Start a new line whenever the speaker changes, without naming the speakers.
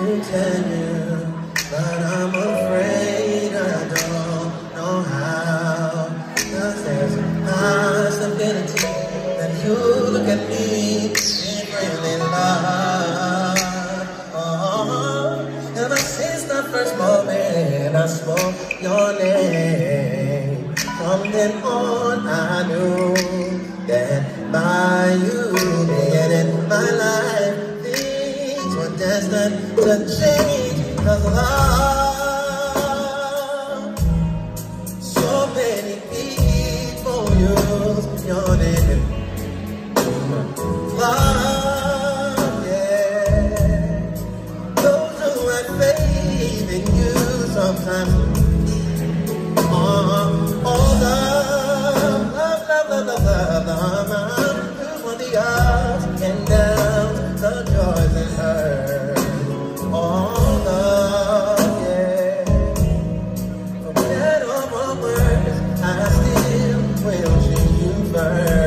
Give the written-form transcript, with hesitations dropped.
tell you, but I'm afraid I don't know how. 'Cause there's a possibility that you look at me and really love. Oh, ever since the first moment I spoke your name, from then on I knew that by you being in my life, things were destined to change. 'Cause love, so many people use your name. Love, yeah, those who had faith in you sometimes. Oh, love, for the ups and downs, the joys and hurts. Oh, love, yeah. For better or for worse, I still will choose you first.